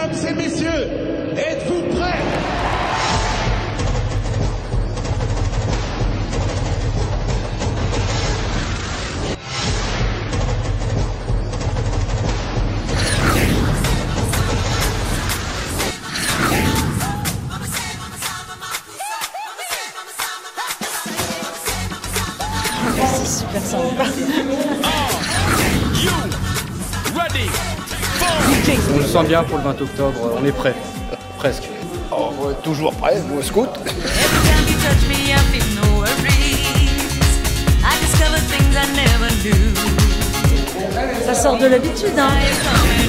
Mesdames et messieurs, êtes-vous prêts? C'est super sympa. On se sent bien pour le 20 octobre, on est prêt, presque. Oh, toujours prêt, moi scout. Ça sort de l'habitude, hein.